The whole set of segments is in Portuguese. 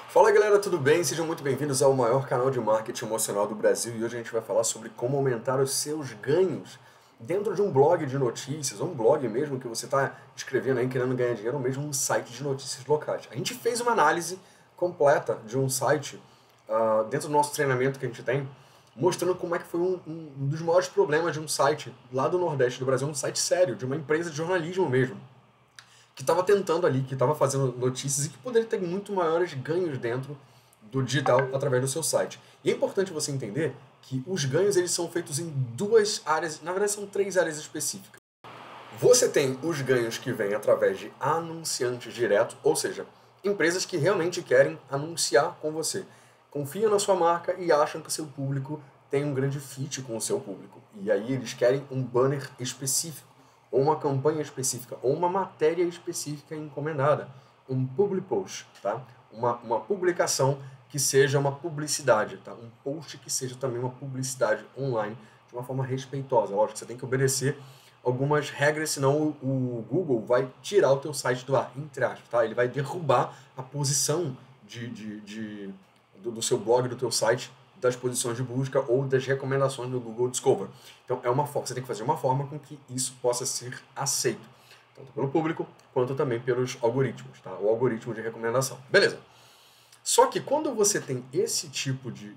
Fala galera, tudo bem? Sejam muito bem-vindos ao maior canal de marketing emocional do Brasil e hoje a gente vai falar sobre como aumentar os seus ganhos dentro de um blog de notícias, ou um blog mesmo que você está escrevendo aí querendo ganhar dinheiro, ou mesmo um site de notícias locais. A gente fez uma análise completa de um site dentro do nosso treinamento que a gente tem, mostrando como é que foi um dos maiores problemas de um site lá do Nordeste do Brasil, um site sério, de uma empresa de jornalismo mesmo, que estava tentando ali, que estava fazendo notícias e que poderia ter muito maiores ganhos dentro do digital através do seu site. E é importante você entender que os ganhos eles são feitos em duas áreas, na verdade são três áreas específicas. Você tem os ganhos que vêm através de anunciantes diretos, ou seja, empresas que realmente querem anunciar com você. Confiam na sua marca e acham que o seu público tem um grande fit com o seu público. E aí eles querem um banner específico, ou uma campanha específica, ou uma matéria específica encomendada, um public post, tá? Uma publicação que seja uma publicidade, tá? Um post que seja também uma publicidade online, de uma forma respeitosa. Lógico, você tem que obedecer algumas regras, senão o Google vai tirar o teu site do ar, entre aspas, tá? Ele vai derrubar a posição do seu blog, do teu site, das posições de busca ou das recomendações do Google Discover. Então, você tem que fazer uma forma com que isso possa ser aceito, tanto pelo público quanto também pelos algoritmos, tá? O algoritmo de recomendação. Beleza. Só que quando você tem esse tipo de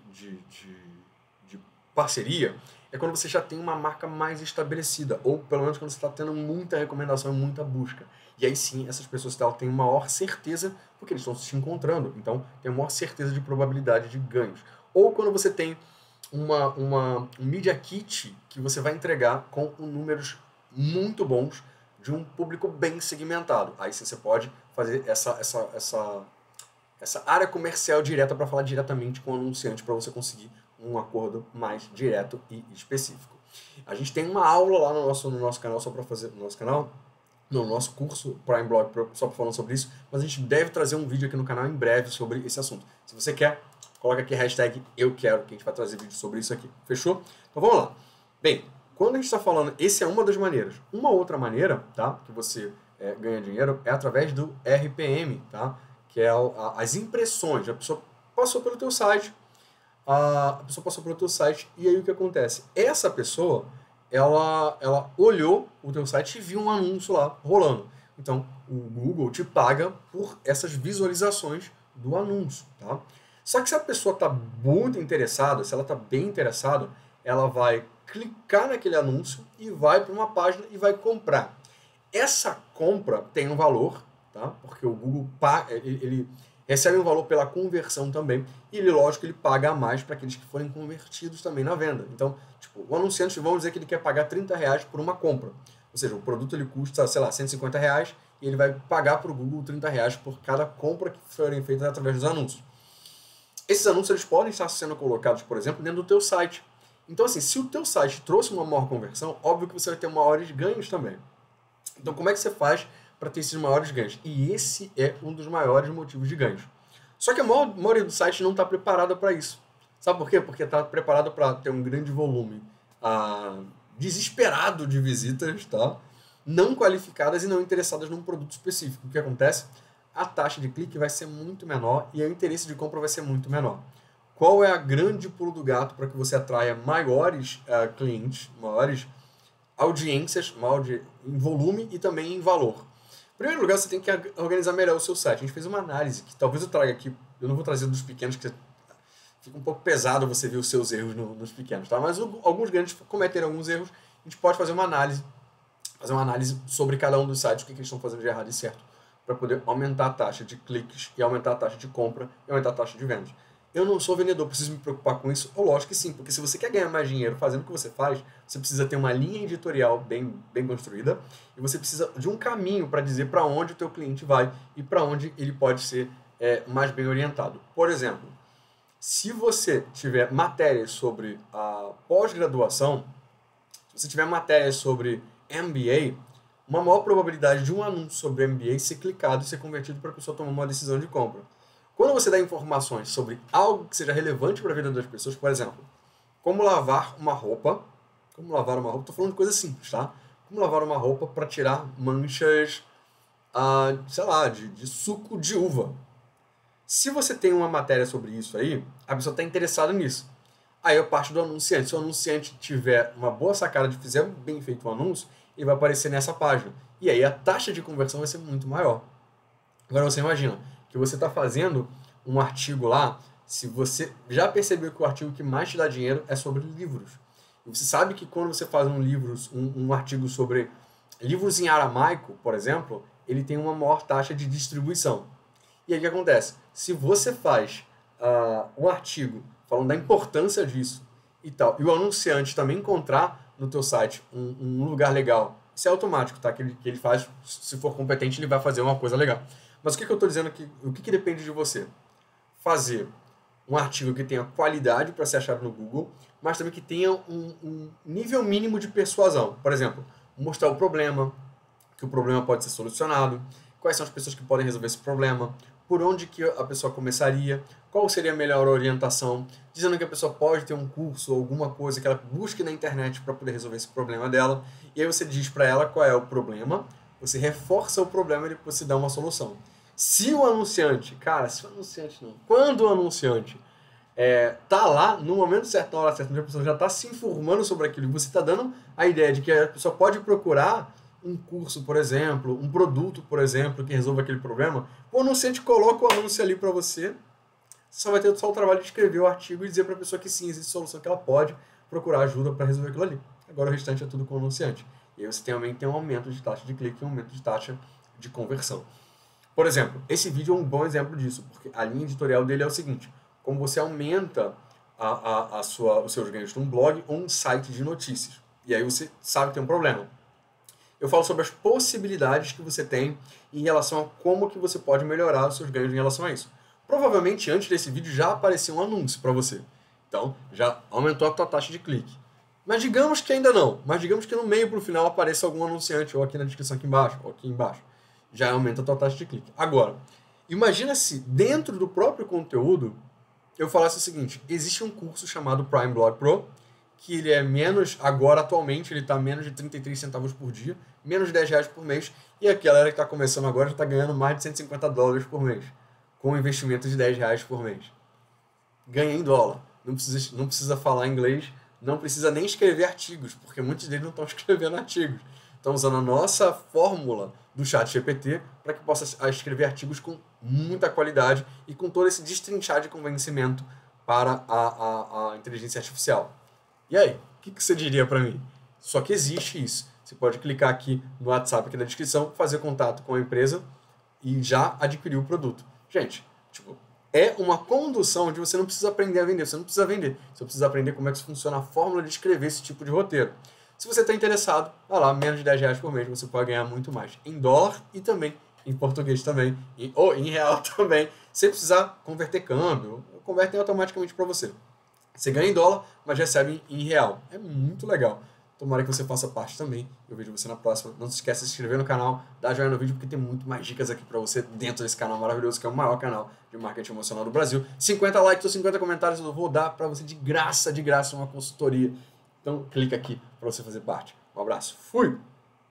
parceria, é quando você já tem uma marca mais estabelecida, ou pelo menos quando você está tendo muita recomendação e muita busca. E aí sim, essas pessoas têm maior certeza, porque eles estão se encontrando, então tem maior certeza de probabilidade de ganhos. Ou quando você tem um Media Kit que você vai entregar com números muito bons de um público bem segmentado. Aí sim você pode fazer essa área comercial direta para falar diretamente com o anunciante para você conseguir um acordo mais direto e específico. A gente tem uma aula lá no nosso canal, só para fazer no nosso canal, no nosso curso Prime Blog, só para falar sobre isso, mas a gente deve trazer um vídeo aqui no canal em breve sobre esse assunto. Se você quer, coloca aqui hashtag eu quero, que a gente vai trazer vídeo sobre isso aqui. Fechou? Então vamos lá. Bem, quando a gente está falando, essa é uma das maneiras. Uma outra maneira, tá, que você ganha dinheiro é através do RPM, tá? Que é as impressões. A pessoa passou pelo teu site, e aí o que acontece? Essa pessoa, ela olhou o teu site e viu um anúncio lá rolando. Então, o Google te paga por essas visualizações do anúncio, tá? Só que se a pessoa está muito interessada, se ela está bem interessada, ela vai clicar naquele anúncio e vai para uma página e vai comprar. Essa compra tem um valor, tá? Porque o Google ele recebe um valor pela conversão também, e ele, lógico, ele paga a mais para aqueles que forem convertidos também na venda. Então, tipo, o anunciante, vamos dizer que ele quer pagar R$30 por uma compra. Ou seja, o produto ele custa, sei lá, R$150, e ele vai pagar para o Google R$30 por cada compra que forem feitas através dos anúncios. Esses anúncios eles podem estar sendo colocados, por exemplo, dentro do teu site. Então, assim, se o teu site trouxe uma maior conversão, óbvio que você vai ter maiores ganhos também. Então, como é que você faz para ter esses maiores ganhos? E esse é um dos maiores motivos de ganhos. Só que a maioria do site não está preparada para isso. Sabe por quê? Porque está preparada para ter um grande volume desesperado de visitas, tá? Não qualificadas e não interessadas num produto específico. O que acontece? A taxa de clique vai ser muito menor e o interesse de compra vai ser muito menor. Qual é a grande pulo do gato para que você atraia maiores clientes, maiores audiências, em volume e também em valor? Em primeiro lugar, você tem que organizar melhor o seu site. A gente fez uma análise que talvez eu traga aqui, eu não vou trazer dos pequenos, que fica um pouco pesado você ver os seus erros nos pequenos, tá? Mas alguns grandes cometeram alguns erros, a gente pode fazer uma análise sobre cada um dos sites, o que eles estão fazendo de errado e certo, para poder aumentar a taxa de cliques e aumentar a taxa de compra e aumentar a taxa de vendas. Eu não sou vendedor, preciso me preocupar com isso? Lógico que sim, porque se você quer ganhar mais dinheiro fazendo o que você faz, você precisa ter uma linha editorial bem construída e você precisa de um caminho para dizer para onde o teu cliente vai e para onde ele pode ser mais bem orientado. Por exemplo, se você tiver matérias sobre a pós-graduação, se você tiver matérias sobre MBA, uma maior probabilidade de um anúncio sobre MBA ser clicado e ser convertido para a pessoa tomar uma decisão de compra. Quando você dá informações sobre algo que seja relevante para a vida das pessoas, por exemplo, como lavar uma roupa, estou falando de coisa simples, tá? Como lavar uma roupa para tirar manchas, sei lá, de suco de uva. Se você tem uma matéria sobre isso aí, a pessoa está interessada nisso. Aí eu parto do anunciante. Se o anunciante tiver uma boa sacada de fizer bem feito o anúncio, ele vai aparecer nessa página. E aí a taxa de conversão vai ser muito maior. Agora você imagina que você está fazendo um artigo lá, se você já percebeu que o artigo que mais te dá dinheiro é sobre livros. E você sabe que quando você faz um artigo sobre livros em aramaico, por exemplo, ele tem uma maior taxa de distribuição. E aí o que acontece? Se você faz um artigo falando da importância disso e tal, e o anunciante também encontrar no teu site um lugar legal, isso é automático, tá? Que ele faz, se for competente, ele vai fazer uma coisa legal. Mas o que eu estou dizendo aqui? O que depende de você? Fazer um artigo que tenha qualidade para ser achado no Google, mas também que tenha um nível mínimo de persuasão. Por exemplo, mostrar o problema, que o problema pode ser solucionado, quais são as pessoas que podem resolver esse problema, por onde que a pessoa começaria, qual seria a melhor orientação, dizendo que a pessoa pode ter um curso ou alguma coisa que ela busque na internet para poder resolver esse problema dela, e aí você diz para ela qual é o problema, você reforça o problema e depois você dá uma solução. Se o anunciante, quando o anunciante tá lá no momento certo, na hora certa, onde a pessoa já está se informando sobre aquilo, e você está dando a ideia de que a pessoa pode procurar um curso, por exemplo, um produto, por exemplo, que resolva aquele problema, o anunciante coloca o anúncio ali para você, só vai ter só o trabalho de escrever o artigo e dizer para a pessoa que sim, existe solução, que ela pode procurar ajuda para resolver aquilo ali. Agora o restante é tudo com o anunciante. E aí você também tem um aumento de taxa de clique e um aumento de taxa de conversão. Por exemplo, esse vídeo é um bom exemplo disso, porque a linha editorial dele é o seguinte: como você aumenta os seus ganhos num blog ou um site de notícias. E aí você sabe que tem um problema. Eu falo sobre as possibilidades que você tem em relação a como que você pode melhorar os seus ganhos em relação a isso. Provavelmente antes desse vídeo já apareceu um anúncio para você. Então, já aumentou a tua taxa de clique. Mas digamos que ainda não. Mas digamos que no meio para o final apareça algum anunciante, ou aqui na descrição aqui embaixo, ou aqui embaixo. Já aumenta a tua taxa de clique. Agora, imagina se dentro do próprio conteúdo eu falasse o seguinte: existe um curso chamado Prime Blog Pro, que ele é menos, agora atualmente ele está menos de 33 centavos por dia, menos de 10 reais por mês, e a galera que está começando agora já está ganhando mais de 150 dólares por mês, com um investimento de 10 reais por mês. Ganha em dólar, não precisa falar inglês, não precisa nem escrever artigos, porque muitos deles não estão escrevendo artigos. Estão usando a nossa fórmula do ChatGPT para que possa escrever artigos com muita qualidade e com todo esse destrinchar de convencimento para a inteligência artificial. E aí, o que você diria para mim? Só que existe isso. Você pode clicar aqui no WhatsApp, aqui na descrição, fazer contato com a empresa e já adquirir o produto. Gente, é uma condução onde você não precisa aprender a vender, você não precisa vender. Você precisa aprender como é que funciona a fórmula de escrever esse tipo de roteiro. Se você está interessado, vai lá, menos de 10 reais por mês, você pode ganhar muito mais. Em dólar e também em português também, ou em real também, sem precisar converter câmbio, convertem automaticamente para você. Você ganha em dólar, mas recebe em real. É muito legal. Tomara que você faça parte também. Eu vejo você na próxima. Não se esqueça de se inscrever no canal, dar joinha no vídeo, porque tem muito mais dicas aqui para você dentro desse canal maravilhoso, que é o maior canal de marketing emocional do Brasil. 50 likes ou 50 comentários eu vou dar para você de graça, uma consultoria. Então clica aqui para você fazer parte. Um abraço. Fui!